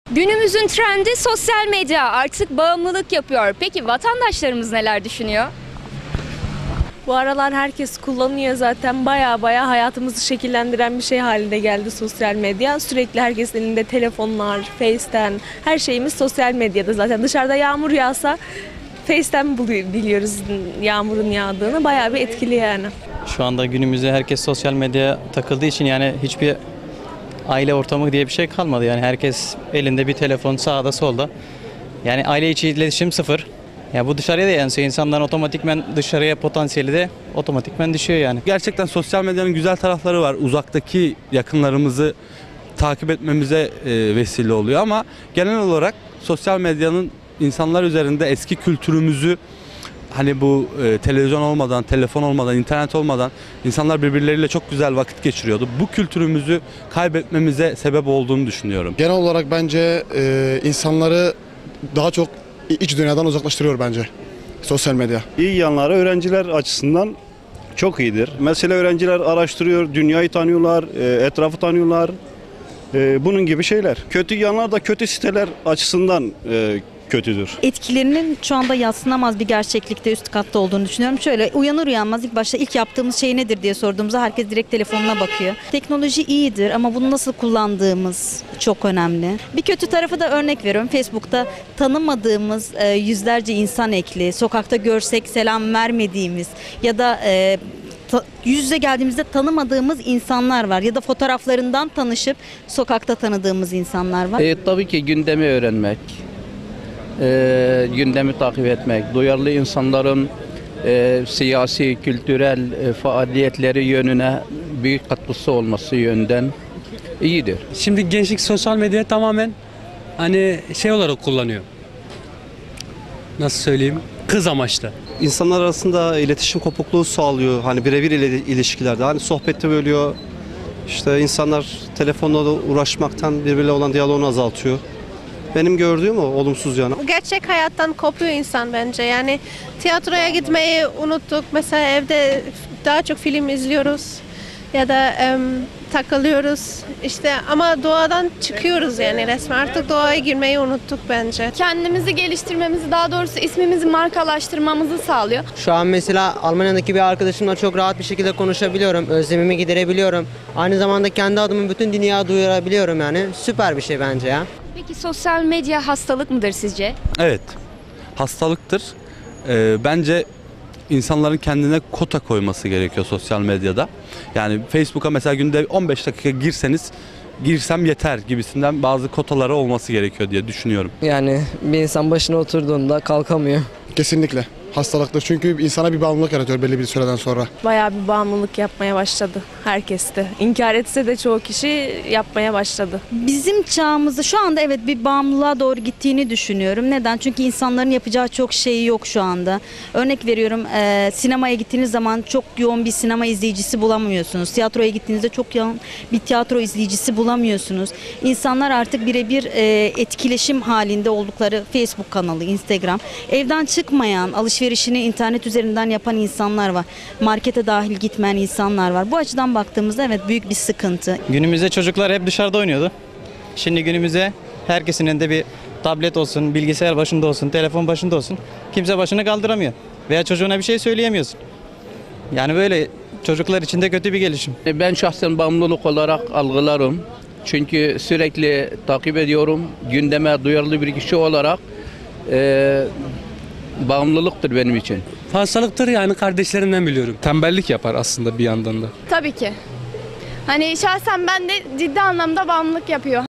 Günümüzün trendi sosyal medya, artık bağımlılık yapıyor. Peki vatandaşlarımız neler düşünüyor? Bu aralar herkes kullanıyor zaten, baya hayatımızı şekillendiren bir şey haline geldi sosyal medya. Sürekli herkesin elinde telefonlar, Face'ten, her şeyimiz sosyal medyada zaten. Dışarıda yağmur yağsa Face'ten biliyoruz yağmurun yağdığını, bayağı bir etkili yani. Şu anda günümüzde herkes sosyal medyaya takıldığı için yani hiçbir aile ortamı diye bir şey kalmadı. Yani herkes elinde bir telefon sağda solda. Yani aile içi iletişim sıfır. Ya bu dışarıya da yansıyor. İnsanların otomatikmen dışarıya potansiyeli de otomatikmen düşüyor yani. Gerçekten sosyal medyanın güzel tarafları var. Uzaktaki yakınlarımızı takip etmemize vesile oluyor ama genel olarak sosyal medyanın insanlar üzerinde eski kültürümüzü, hani bu televizyon olmadan, telefon olmadan, internet olmadan insanlar birbirleriyle çok güzel vakit geçiriyordu. Bu kültürümüzü kaybetmemize sebep olduğunu düşünüyorum. Genel olarak bence insanları daha çok iç dünyadan uzaklaştırıyor bence sosyal medya. İyi yanları öğrenciler açısından çok iyidir. Mesela öğrenciler araştırıyor, dünyayı tanıyorlar, etrafı tanıyorlar. Bunun gibi şeyler. Kötü yanlar da kötü siteler açısından kötüdür. Etkilerinin şu anda yadsınamaz bir gerçeklikte üst katta olduğunu düşünüyorum. Şöyle uyanır uyanmaz ilk başta ilk yaptığımız şey nedir diye sorduğumuzda herkes direkt telefonuna bakıyor. Teknoloji iyidir ama bunu nasıl kullandığımız çok önemli. Bir kötü tarafı da örnek veriyorum. Facebook'ta tanımadığımız yüzlerce insan ekli, sokakta görsek selam vermediğimiz ya da yüz yüze geldiğimizde tanımadığımız insanlar var ya da fotoğraflarından tanışıp sokakta tanıdığımız insanlar var. Tabii ki gündemi öğrenmek, gündemi takip etmek, duyarlı insanların siyasi, kültürel faaliyetleri yönüne büyük katkısı olması yönden iyidir. Şimdi gençlik sosyal medyayı tamamen hani şey olarak kullanıyor. Nasıl söyleyeyim? Kız amaçlı. İnsanlar arasında iletişim kopukluğu sağlıyor. Hani birebir ilişkilerde. Hani sohbeti bölüyor. İşte insanlar telefonla da uğraşmaktan birbiriyle olan diyaloğunu azaltıyor. Benim gördüğüm o olumsuz yanı. Gerçek hayattan kopuyor insan bence. Yani tiyatroya gitmeyi unuttuk. Mesela evde daha çok film izliyoruz ya da takılıyoruz. İşte ama doğadan çıkıyoruz yani resmen. Artık doğaya girmeyi unuttuk bence. Kendimizi geliştirmemizi, daha doğrusu ismimizi markalaştırmamızı sağlıyor. Şu an mesela Almanya'daki bir arkadaşımla çok rahat bir şekilde konuşabiliyorum. Özlemimi giderebiliyorum. Aynı zamanda kendi adımı bütün dünyaya duyurabiliyorum yani. Süper bir şey bence ya. Peki sosyal medya hastalık mıdır sizce? Evet, hastalıktır. Bence insanların kendine kota koyması gerekiyor sosyal medyada. Yani Facebook'a mesela günde 15 dakika girsem yeter gibisinden bazı kotaları olması gerekiyor diye düşünüyorum. Yani bir insan başına oturduğunda kalkamıyor. Kesinlikle hastalıktır çünkü insana bir bağımlılık yaratıyor belli bir süreden sonra. Bayağı bir bağımlılık yapmaya başladı herkeste. İnkar etse de çoğu kişi yapmaya başladı. Bizim çağımızda şu anda evet bir bağımlılığa doğru gittiğini düşünüyorum. Neden? Çünkü insanların yapacağı çok şey yok şu anda. Örnek veriyorum, sinemaya gittiğiniz zaman çok yoğun bir sinema izleyicisi bulamıyorsunuz. Tiyatroya gittiğinizde çok yoğun bir tiyatro izleyicisi bulamıyorsunuz. İnsanlar artık birebir etkileşim halinde oldukları Facebook kanalı, Instagram. Evden çıkmayan, alışverişini internet üzerinden yapan insanlar var. Markete dahil gitmeyen insanlar var. Bu açıdan baktığımızda evet büyük bir sıkıntı. Günümüzde çocuklar hep dışarıda oynuyordu. Şimdi günümüzde herkesin elinde bir tablet olsun, bilgisayar başında olsun, telefon başında olsun. Kimse başını kaldıramıyor. Veya çocuğuna bir şey söyleyemiyorsun. Yani böyle çocuklar için de kötü bir gelişim. Ben şahsen bağımlılık olarak algılarım. Çünkü sürekli takip ediyorum. Gündeme duyarlı bir kişi olarak bağımlılıktır benim için. Hastalıktır yani, kardeşlerimden biliyorum. Tembellik yapar aslında bir yandan da. Tabii ki. Hani şahsen ben de ciddi anlamda bağımlılık yapıyor.